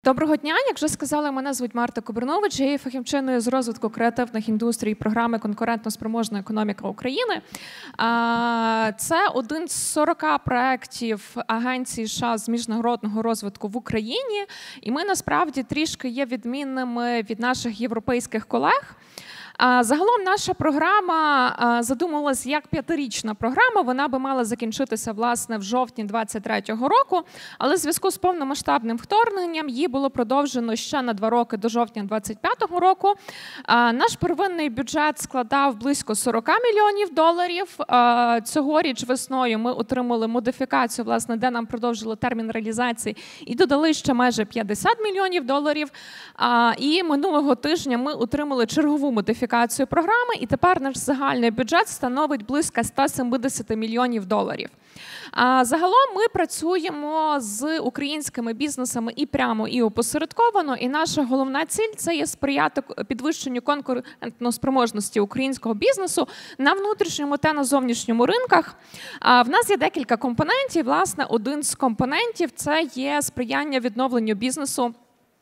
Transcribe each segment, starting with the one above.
Доброго дня. Як вже сказали, мене звуть Марта Кобернович, я є фахівчиною з розвитку креативних індустрій програми «Конкурентно-спроможна економіка України». Це один з 40 проєктів Агенції США з міжнародного розвитку в Україні. І ми, насправді, трішки є відмінними від наших європейських колег. Загалом наша програма задумувалась як 5-річна програма, вона би мала закінчитися, власне, в жовтні 2023 року, але в зв'язку з повномасштабним вторгненням її було продовжено ще на 2 роки до жовтня 2025 року. Наш первинний бюджет складав близько $40 мільйонів. Цьогоріч весною ми отримали модифікацію, власне, де нам продовжили термін реалізації і додали ще майже $50 мільйонів. І минулого тижня ми отримали чергову модифікацію програми, і тепер наш загальний бюджет становить близько $170 мільйонів. Загалом ми працюємо з українськими бізнесами і прямо, і опосередковано, і наша головна ціль – це є сприяти підвищенню конкурентоспроможності українського бізнесу на внутрішньому та на зовнішньому ринках. В нас є декілька компонентів. Власне, один з компонентів – це є сприяння відновленню бізнесу.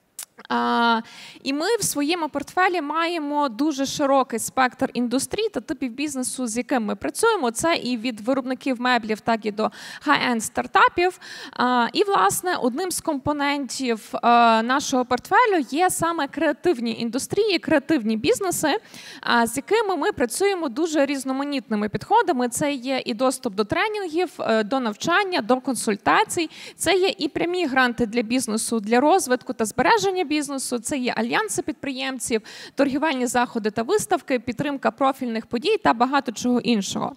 І ми в своєму портфелі маємо дуже широкий спектр індустрій та типів бізнесу, з яким ми працюємо. Це і від виробників меблів, так і до хай-енд стартапів. І, власне, одним з компонентів нашого портфелю є саме креативні індустрії, креативні бізнеси, з якими ми працюємо дуже різноманітними підходами. Це є і доступ до тренінгів, до навчання, до консультацій. Це є і прямі гранти для бізнесу, для розвитку та збереження бізнесу, це є альянси підприємців, торгівельні заходи та виставки, підтримка профільних подій та багато чого іншого.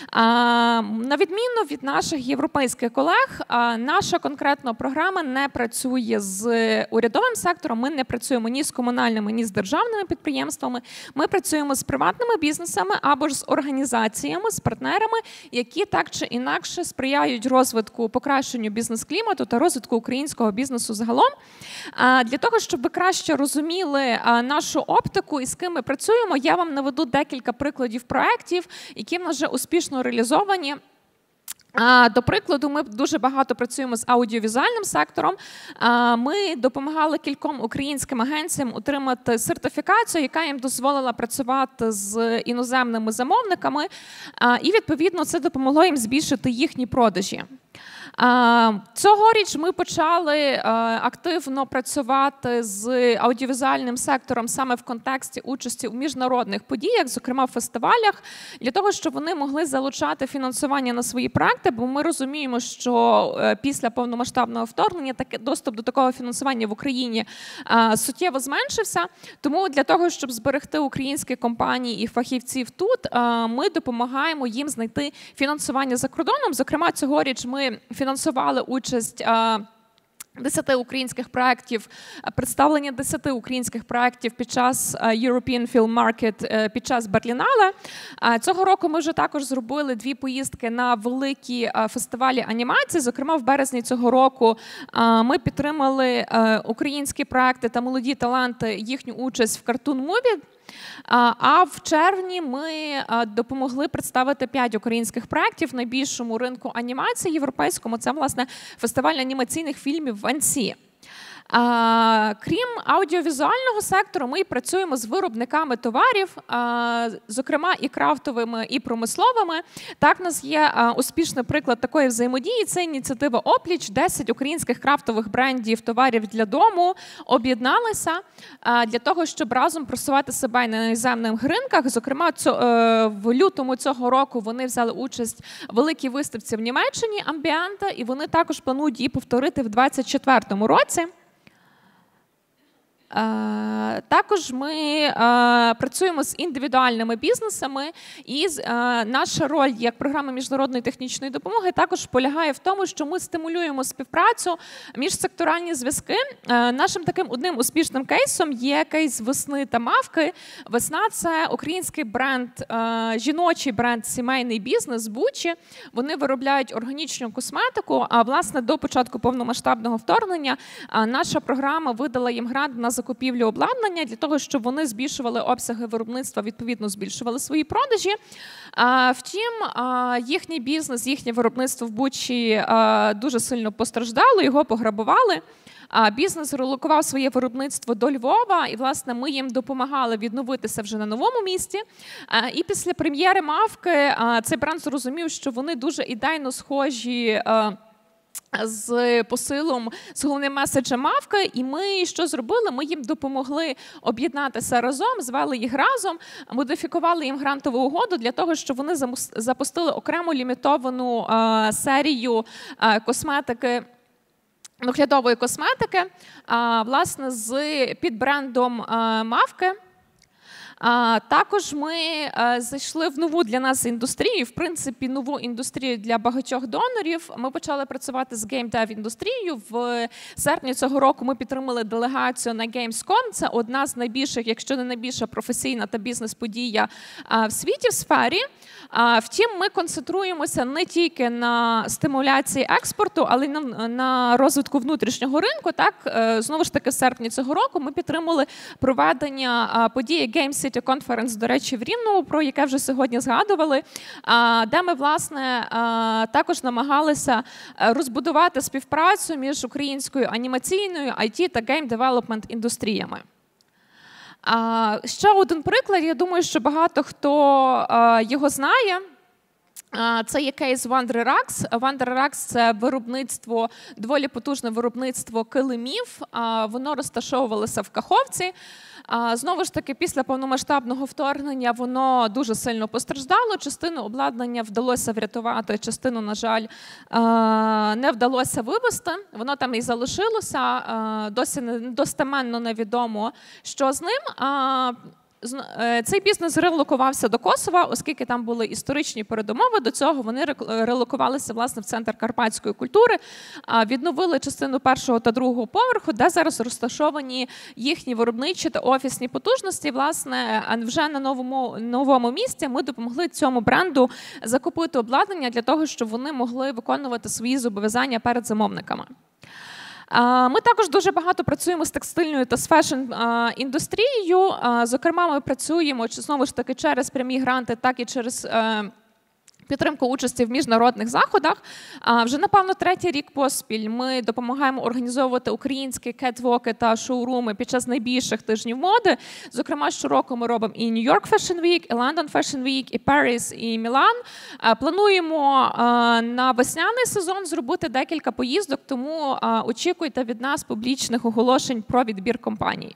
На відміну від наших європейських колег, наша конкретна програма не працює з урядовим сектором, ми не працюємо ні з комунальними, ні з державними підприємствами, ми працюємо з приватними бізнесами або ж з організаціями, з партнерами, які так чи інакше сприяють розвитку, покращенню бізнес-клімату та розвитку українського бізнесу загалом. Для того, щоб ви краще розуміли нашу оптику і з ким ми працюємо, я вам наведу декілька прикладів проєктів, які в нас вже успішно реалізовані. До прикладу, ми дуже багато працюємо з аудіовізуальним сектором. Ми допомагали кільком українським агенціям отримати сертифікацію, яка їм дозволила працювати з іноземними замовниками, і, відповідно, це допомогло їм збільшити їхні продажі. Цьогоріч ми почали активно працювати з аудіовізуальним сектором саме в контексті участі у міжнародних подіях, зокрема в фестивалях, для того, щоб вони могли залучати фінансування на свої проекти, бо ми розуміємо, що після повномасштабного вторгнення доступ до такого фінансування в Україні суттєво зменшився. Тому для того, щоб зберегти українські компанії і фахівців тут, ми допомагаємо їм знайти фінансування за кордоном. Зокрема, цьогоріч ми фінансували участь 10 українських проєктів, представлення 10 українських проєктів під час European Film Market під час Берлінале. Цього року ми вже також зробили 2 поїздки на великі фестивалі анімації. Зокрема, в березні цього року ми підтримали українські проєкти та молоді таланти, їхню участь в Cartoon Movie. А в червні ми допомогли представити 5 українських проєктів найбільшому ринку анімації європейському. Це, власне, фестиваль анімаційних фільмів в Ансі. Крім аудіовізуального сектору, ми працюємо з виробниками товарів, зокрема і крафтовими, і промисловими. Так, у нас є успішний приклад такої взаємодії. Це ініціатива «Опліч». 10 українських крафтових брендів товарів для дому об'єдналися для того, щоб разом просувати себе на іноземних ринках. Зокрема, в лютому цього року вони взяли участь в великій виставці в Німеччині «Амбіанта», і вони також планують її повторити в 2024 році. Також ми працюємо з індивідуальними бізнесами, і наша роль як програма міжнародної технічної допомоги також полягає в тому, що ми стимулюємо співпрацю, міжсекторальні зв'язки. Нашим таким одним успішним кейсом є кейс «Весни» та «Мавки». «Весна» – це український бренд, жіночий бренд «Сімейний бізнес» з Бучі. Вони виробляють органічну косметику, а, власне, до початку повномасштабного вторгнення наша програма видала їм грант на закупівлю обладнання для того, щоб вони збільшували обсяги виробництва, відповідно збільшували свої продажі. Втім, їхній бізнес, їхнє виробництво в Бучі дуже сильно постраждало, його пограбували. бізнес релокував своє виробництво до Львова, і, власне, ми їм допомагали відновитися вже на новому місці. І після прем'єри «Мавки» цей бренд зрозумів, що вони дуже ідейно схожі з посилом, з головним меседжем «Мавки», і ми що зробили? Ми їм допомогли об'єднатися разом, звели їх разом, модифікували їм грантову угоду для того, щоб вони запустили окрему лімітовану серію косметики, доглядової косметики, власне, під брендом «Мавки». Також ми зайшли в нову для нас індустрію, в принципі, нову індустрію для багатьох донорів. Ми почали працювати з геймдев-індустрією. В серпні цього року ми підтримали делегацію на Gamescom. Це одна з найбільших, якщо не найбільша професійна та бізнес-подія в світі в сфері. Втім, ми концентруємося не тільки на стимуляції експорту, але й на розвитку внутрішнього ринку. Так, знову ж таки, в серпні цього року ми підтримали проведення події Game City Conference, до речі, в Рівному, про яке вже сьогодні згадували, де ми, власне, також намагалися розбудувати співпрацю між українською анімаційною, IT та Game Development індустріями. Ще один приклад, я думаю, що багато хто його знає. Це є кейс WonderRux. WonderRux – це виробництво, доволі потужне виробництво килимів. Воно розташовувалося в Каховці. Знову ж таки, після повномасштабного вторгнення воно дуже сильно постраждало. Частину обладнання вдалося врятувати, частину, на жаль, не вдалося вивезти. Воно там і залишилося. Досі достеменно невідомо, що з ним. Цей бізнес релокувався до Косова, оскільки там були історичні передумови. До цього вони релокувалися, власне, в Центр карпатської культури, відновили частину першого та другого поверху, де зараз розташовані їхні виробничі та офісні потужності. Власне, вже на новому місці ми допомогли цьому бренду закупити обладнання для того, щоб вони могли виконувати свої зобов'язання перед замовниками. Ми також дуже багато працюємо з текстильною та з фешн-індустрією. Зокрема, ми працюємо, знову ж таки, через прямі гранти, так і через підтримку участі в міжнародних заходах. Вже, напевно, третій рік поспіль ми допомагаємо організовувати українські кетвоки та шоуруми під час найбільших тижнів моди. Зокрема, щороку ми робимо і New York Fashion Week, і London Fashion Week, і Paris, і Мілан. Плануємо на весняний сезон зробити декілька поїздок, тому очікуйте від нас публічних оголошень про відбір компаній.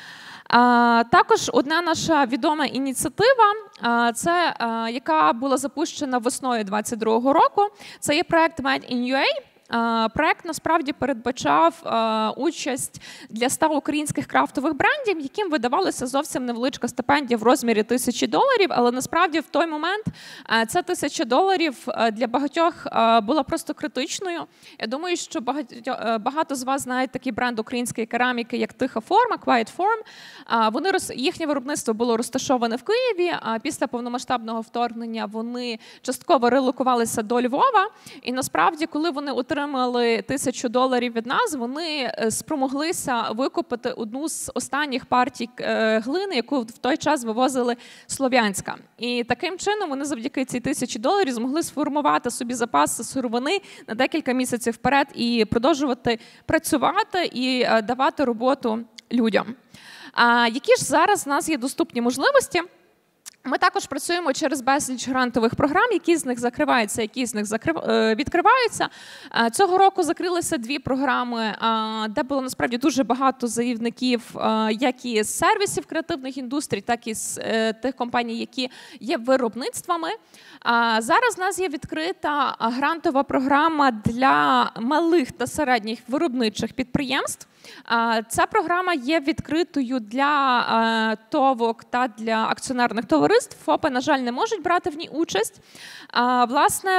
Також одна наша відома ініціатива, це яка була запущена весною 2022 року, це є проект Made in UA. Проект насправді передбачав участь для 100 українських крафтових брендів, яким видавалася зовсім невеличка стипендія в розмірі $1000, але насправді в той момент ця $1000 для багатьох була просто критичною. Я думаю, що багато з вас знають такий бренд української кераміки, як Тиха форма, Quiet Form. Їхнє виробництво було розташоване в Києві, а після повномасштабного вторгнення вони частково релокувалися до Львова. І насправді, коли вони отримали $1000 від нас, вони спромоглися викупити одну з останніх партій глини, яку в той час вивозили з Слов'янська. І таким чином вони завдяки цій $1000 змогли сформувати собі запаси сировини на декілька місяців вперед і продовжувати працювати і давати роботу людям. Які ж зараз в нас є доступні можливості? Ми також працюємо через безліч грантових програм, які з них закриваються, які з них відкриваються. Цього року закрилися 2 програми, де було насправді дуже багато заявників, як і з сервісів креативних індустрій, так і з тих компаній, які є виробництвами. Зараз в нас є відкрита грантова програма для малих та середніх виробничих підприємств. Ця програма є відкритою для ТОВок та для акціонерних товариств. ФОПи, на жаль, не можуть брати в ній участь. Власне,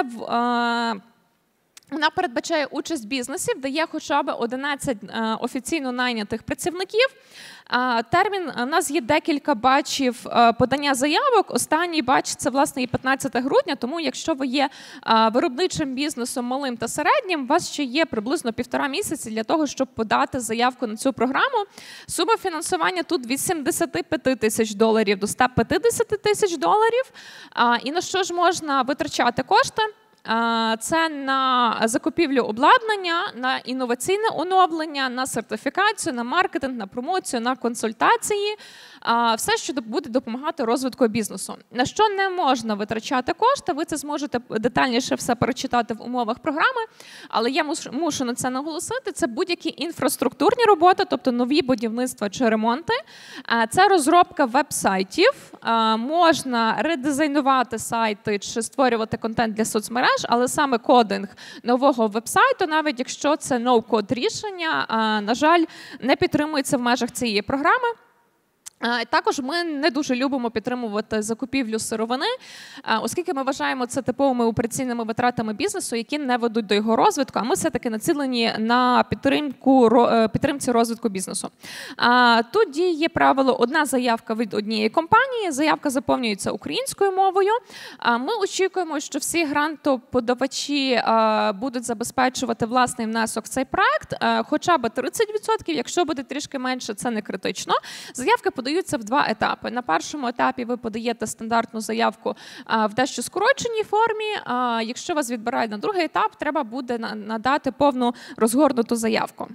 вона передбачає участь бізнесів, де є хоча б 11 офіційно найнятих працівників. Термін, у нас є декілька бачів подання заявок. Останній бач – це, власне, і 15 грудня, тому якщо ви є виробничим бізнесом малим та середнім, у вас ще є приблизно 1,5 місяці для того, щоб подати заявку на цю програму. Сума фінансування тут від $75 тисяч до $150 тисяч. І на що ж можна витрачати кошти? Це на закупівлю обладнання, на інноваційне оновлення, на сертифікацію, на маркетинг, на промоцію, на консультації. Все, що буде допомагати розвитку бізнесу. На що не можна витрачати кошти, ви це зможете детальніше все перечитати в умовах програми, але я мушу на це наголосити. Це будь-які інфраструктурні роботи, тобто нові будівництва чи ремонти. Це розробка веб-сайтів. Можна редизайнувати сайти чи створювати контент для соцмереж, але саме кодинг нового веб-сайту, навіть якщо це ноу-код рішення, на жаль, не підтримується в межах цієї програми. Також ми не дуже любимо підтримувати закупівлю сировини, оскільки ми вважаємо це типовими операційними витратами бізнесу, які не ведуть до його розвитку, а ми все-таки націлені на підтримці розвитку бізнесу. Тут діє правило одна заявка від однієї компанії, заявка заповнюється українською мовою. Ми очікуємо, що всі грантоподавачі будуть забезпечувати власний внесок в цей проект, хоча б 30%, якщо буде трішки менше, це не критично. Заявки подаються в два етапи. На першому етапі ви подаєте стандартну заявку в дещо скороченій формі. Якщо вас відбирають на другий етап, треба буде надати повну розгорнуту заявку.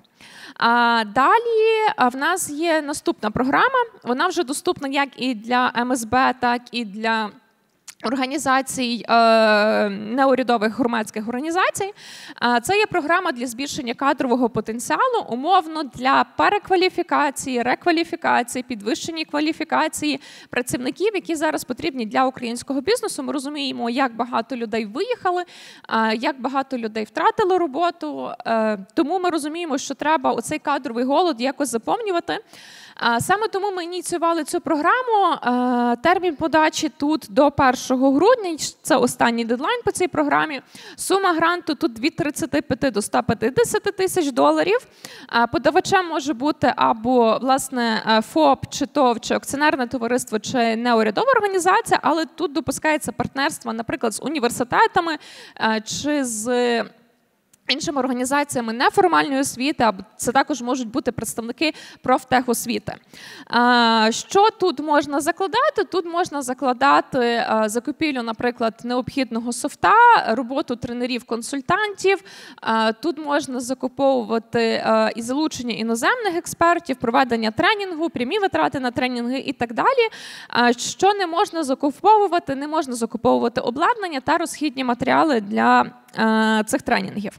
Далі в нас є наступна програма. Вона вже доступна як і для МСБ, так і для організацій, неурядових громадських організацій. Це є програма для збільшення кадрового потенціалу, умовно для перекваліфікації, рекваліфікації, підвищення кваліфікації працівників, які зараз потрібні для українського бізнесу. Ми розуміємо, як багато людей виїхали, як багато людей втратили роботу, тому ми розуміємо, що треба оцей кадровий голод якось заповнювати. Саме тому ми ініціювали цю програму. Термін подачі тут до 1 грудня, це останній дедлайн по цій програмі. Сума гранту тут від 35 до 150 тисяч доларів. Подавачем може бути або, власне, ФОП, чи ТОВ, чи акціонерне товариство, чи неурядова організація, але тут допускається партнерство, наприклад, з університетами чи з іншими організаціями неформальної освіти, або це також можуть бути представники профтехосвіти. Що тут можна закладати? Тут можна закладати закупівлю, наприклад, необхідного софта, роботу тренерів-консультантів, тут можна закуповувати і залучення іноземних експертів, проведення тренінгу, прямі витрати на тренінги і так далі. Що не можна закуповувати? Не можна закуповувати обладнання та розхідні матеріали для цих тренінгів.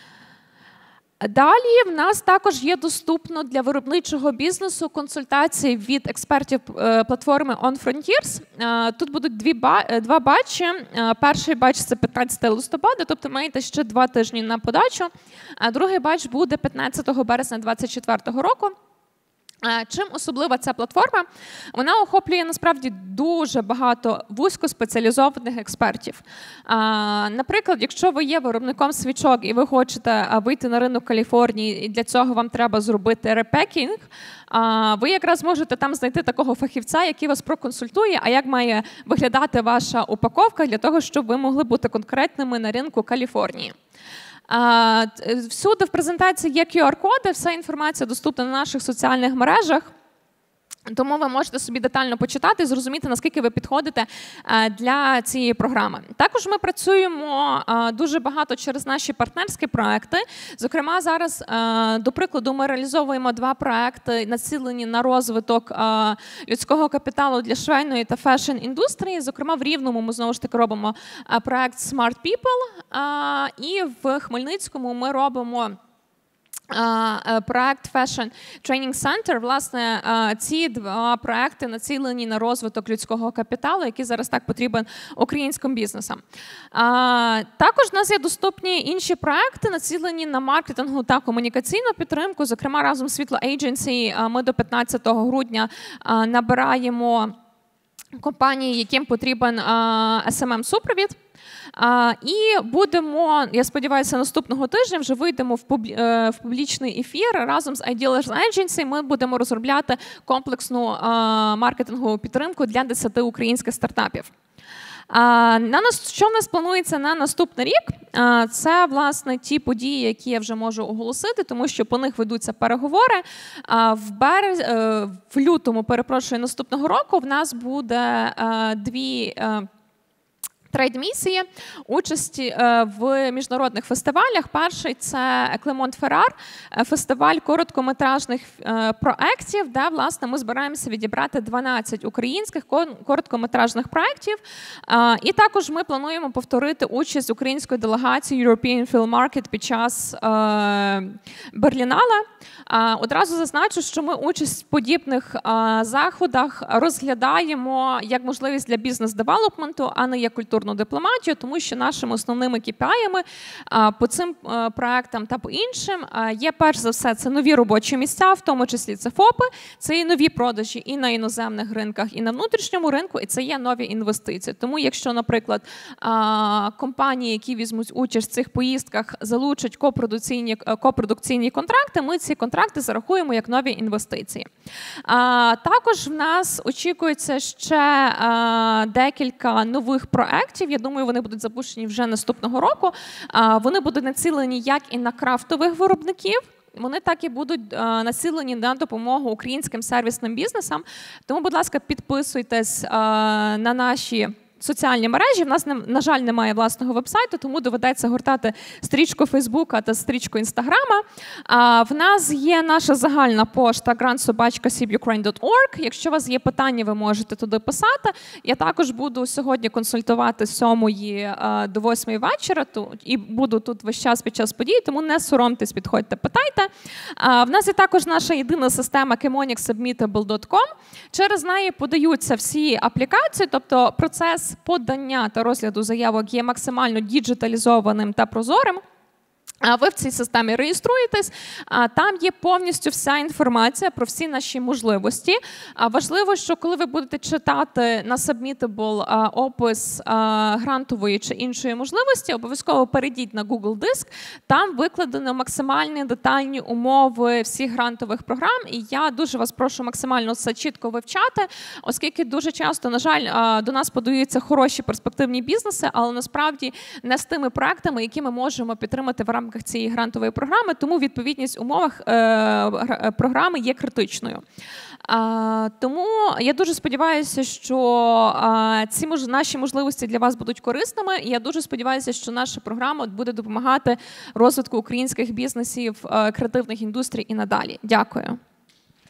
Далі в нас також є доступно для виробничого бізнесу консультації від експертів платформи On Frontiers. Тут будуть два батчі. Перший батч – це 15 листопада, тобто маєте ще 2 тижні на подачу. А другий батч буде 15 березня 2024 року. Чим особлива ця платформа? Вона охоплює, насправді, дуже багато вузькоспеціалізованих експертів. Наприклад, якщо ви є виробником свічок і ви хочете вийти на ринок Каліфорнії, і для цього вам треба зробити репекінг, ви якраз можете там знайти такого фахівця, який вас проконсультує, а як має виглядати ваша упаковка для того, щоб ви могли бути конкретними на ринку Каліфорнії. Всюди в презентації є QR-коди, вся інформація доступна на наших соціальних мережах. Тому ви можете собі детально почитати і зрозуміти, наскільки ви підходите для цієї програми. Також ми працюємо дуже багато через наші партнерські проекти. Зокрема, зараз, до прикладу, ми реалізовуємо 2 проекти, націлені на розвиток людського капіталу для швейної та фешн-індустрії. Зокрема, в Рівному ми, знову ж таки, робимо проект Smart People, і в Хмельницькому ми робимо проект Fashion Training Center. Власне, ці 2 проекти націлені на розвиток людського капіталу, який зараз так потрібен українським бізнесам. Також в нас є доступні інші проекти, націлені на маркетингу та комунікаційну підтримку. Зокрема, разом з Світло Agency ми до 15 грудня набираємо компанії, яким потрібен SMM-супровід. І будемо, я сподіваюся, наступного тижня вже вийдемо в публічний ефір разом з Idealers Agency. Ми будемо розробляти комплексну маркетингову підтримку для 10 українських стартапів. Що в нас планується на наступний рік? Це, власне, ті події, які я вже можу оголосити, тому що по них ведуться переговори. В лютому, наступного року в нас буде 2 трейд-місії, участі в міжнародних фестивалях. Перший – це Клемон Феррар, фестиваль короткометражних проєктів, де, власне, ми збираємося відібрати 12 українських короткометражних проєктів. І також ми плануємо повторити участь української делегації European Film Market під час Берлінале. Одразу зазначу, що ми участь в подібних заходах розглядаємо як можливість для бізнес-девелопменту, а не як культурну дипломатію, тому що нашими основними KPI-ами по цим проектам та по іншим є, перш за все, це нові робочі місця, в тому числі це ФОПи, це і нові продажі і на іноземних ринках, і на внутрішньому ринку, і це є нові інвестиції. Тому якщо, наприклад, компанії, які візьмуть участь в цих поїздках, залучать копродукційні контракти, ми ці контракти зарахуємо як нові інвестиції. Також в нас очікується ще декілька нових проєктів. Я думаю, вони будуть запущені вже наступного року. Вони будуть націлені як і на крафтових виробників, вони так і будуть націлені на допомогу українським сервісним бізнесам. Тому, будь ласка, підписуйтесь на наші соціальні мережі. В нас, на жаль, немає власного вебсайту, тому доведеться гортати стрічку Фейсбука та стрічку Інстаграма. В нас є наша загальна пошта grant@sibUkraine.org. Якщо у вас є питання, ви можете туди писати. Я також буду сьогодні консультувати з 7 до 8 вечора і буду тут весь час під час подій, тому не соромтесь, підходьте, питайте. В нас є також наша єдина система chemonicsubmittable.com. Через неї подаються всі аплікації, тобто процес подання та розгляду заявок є максимально діджиталізованим та прозорим. Ви в цій системі реєструєтесь, там є повністю вся інформація про всі наші можливості. Важливо, що коли ви будете читати на Submittable опис грантової чи іншої можливості, обов'язково перейдіть на Google Диск, там викладено максимальні детальні умови всіх грантових програм, і я дуже вас прошу максимально це чітко вивчати, оскільки дуже часто, на жаль, до нас подаються хороші перспективні бізнеси, але насправді не з тими проектами, які ми можемо підтримати в рамках цієї грантової програми, тому відповідність умовах програми є критичною. Тому я дуже сподіваюся, що ці наші можливості для вас будуть корисними, і я дуже сподіваюся, що наша програма буде допомагати розвитку українських бізнесів, креативних індустрій і надалі. Дякую.